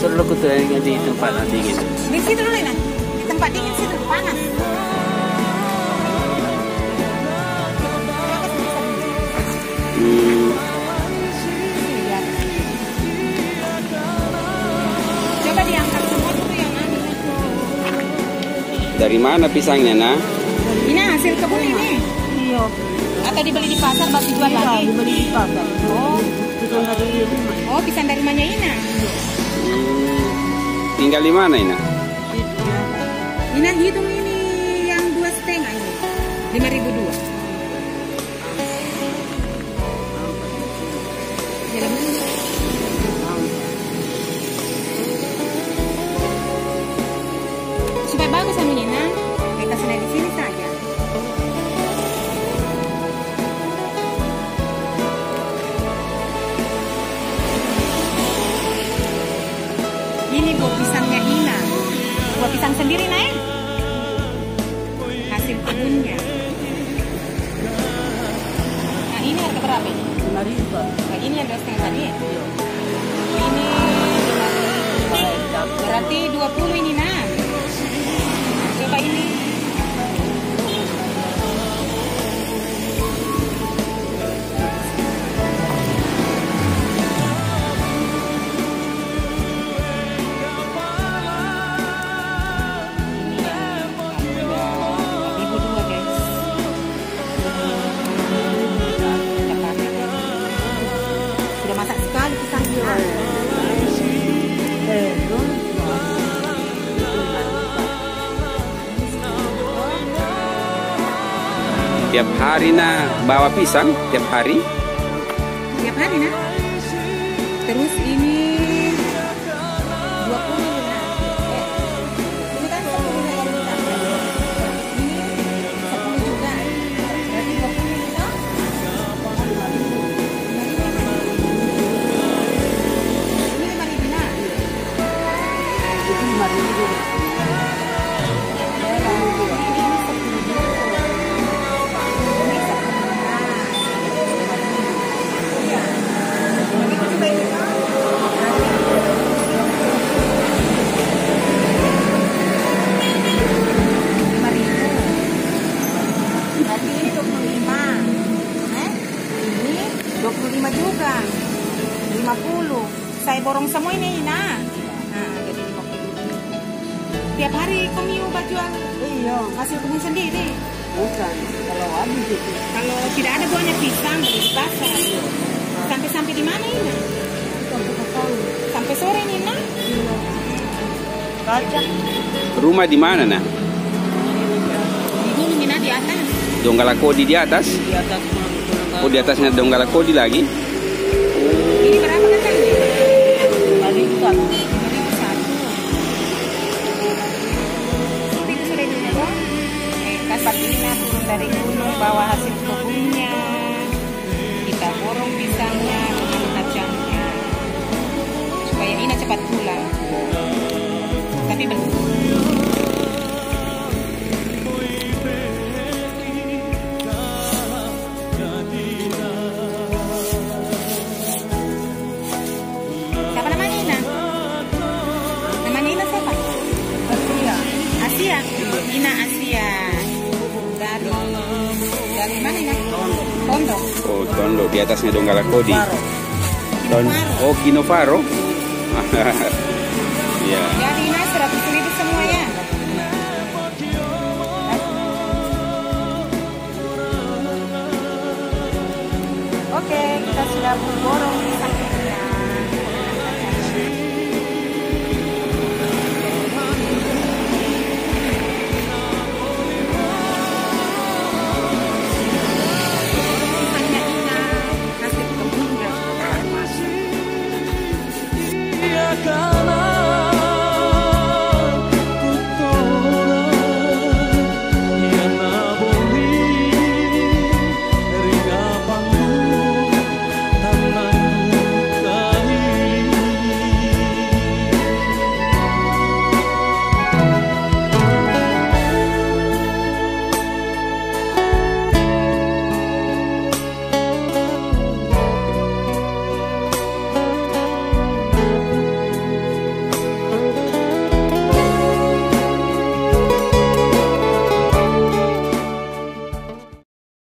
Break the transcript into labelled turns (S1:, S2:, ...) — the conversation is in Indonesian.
S1: Suruh aku tuh yang di tempat dingin.
S2: Di situ dulu Ina. Di tempat dingin situ panas. Coba diangkat semua dulu yang anu.
S3: Dari mana pisangnya, Nah?
S2: Ini hasil kebun ini.
S4: Iya.
S2: Atau dibeli di pasar baru dijual lagi?
S4: Dibeli di pasar.
S2: Oh,
S4: Pisang dari rumah.
S2: oh pisang dari rumahnya Ina.
S3: Tinggal di mana, Ina?
S2: Ina hitung ini yang 2,5 ini. 5.002. Jalan dulu. Supaya bagus anunya Ina. Kita kasih dari sini saja. Ini buah pisangnya Ina. Buah pisang sendiri, Nay. Hasil kebunnya. Nah, ini harga berapa ini?
S4: 5.000.
S2: Nah, ini yang 2,5 tadi ya? Ini 5.000. Berarti 20 ini, Nah. Coba ini. Masak sekali pisangnya.
S3: Tiap hari, Nah, bawa pisang? Tiap hari?
S2: Tiap hari, Nah. Terus ini 20 Nah. Ini kan 10 yang kita. Ini 10 juga. Berarti 20 kita. Ini 5.000 Nah.
S4: Itu 5.000.
S2: Juga 50. Saya borong semua ini, Nah. Nah, jadi 50. Tiap hari kami ubah jual.
S4: Iya.
S2: Hasil kebun sendiri.
S4: Bukan. Kalau habis itu.
S2: Kalau tidak ada buahnya pisang beli di pasar. Sampai di mana ini? Sampai sore ini, Nah.
S4: Kacang.
S3: Rumah di mana, Nah?
S2: Di gunung ini, Nah, di atas.
S3: Donggala Kodi di atas?
S4: Di atas.
S3: Oh, di atasnya Donggala Kodi lagi?
S2: Ini berapa katanya?
S4: 5.000.
S2: 5.001. Itu sudah dulu. Kasat Ina turun dari gunung bawa hasil kebunnya. Kita borong pisangnya, kemudian kacangnya. Supaya Ina cepat pulang. Tapi belum. Siapa namanya Ina? Namanya Ina siapa? Asia. Ina Asia. Dari mana Ina? Tondo.
S3: Oh, Tondo. Di atasnya Donggala Kodi.
S2: Kinovaro.
S3: Oh, Kinovaro. Ya.
S2: Jadi Ina 100.000 semua ya. Oke, kita sudah borong pisangnya.